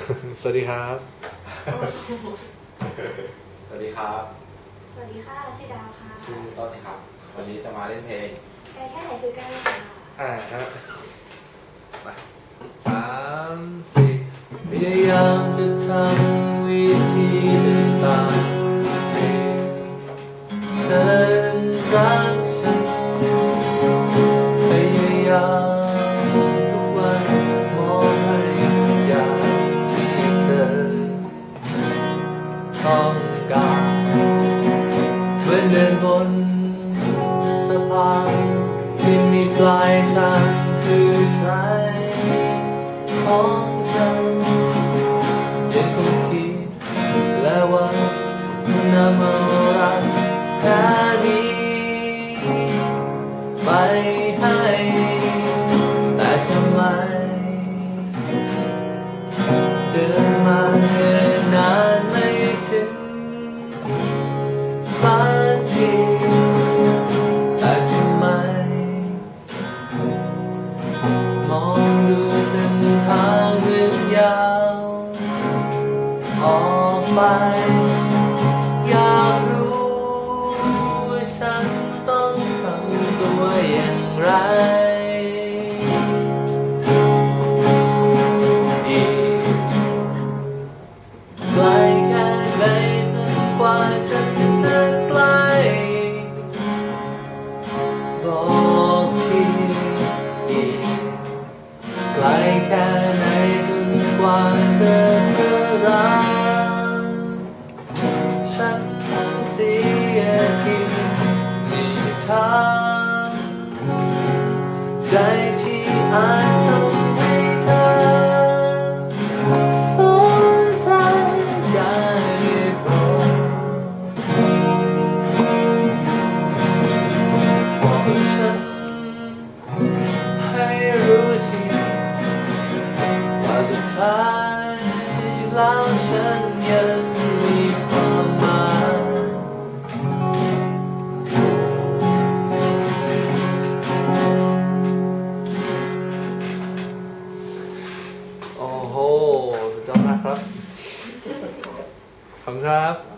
สวัสดีครับสวัสดีครับสวัสดีค่ะชื่อดาวค่ะชื่อต้นครับวันนี้จะมาเล่นเพลงไกลแค่ไหนคือใกล้ค่ะฮะไป3 4พยายามจะทำวิธีต่างๆให้เธอรักฉันพยายามทุกวันมองให้อยากที่เธอต้องการเหมือนเดินบนสะพานที่มีปลายทางคือใจของฉันยังคงคิดและหวังนำเอารักแท้นี้ไปให้แต่ทำไมเดินมาเนิ่นนานไม่ถึงสักทีแต่ทำไมมองดูเส้นทางเรื่องยาวออกไปอยากรู้ว่าฉันต้องทำตัวอย่างไรอีกไกลแค่ไหนจนกว่าฉันจะใกล้บอกทีอีกไกลแค่ไหนจนกว่าเธอจะรักฉันเสียทีมีทางใจที่อาจทำให้เธอสนใจได้โปรดบอกฉันให้รู้ทีว่าสุดท้ายแล้วฉันยังมีความหมายโอ้โหสุดยอดมากครับขอบคุณครับ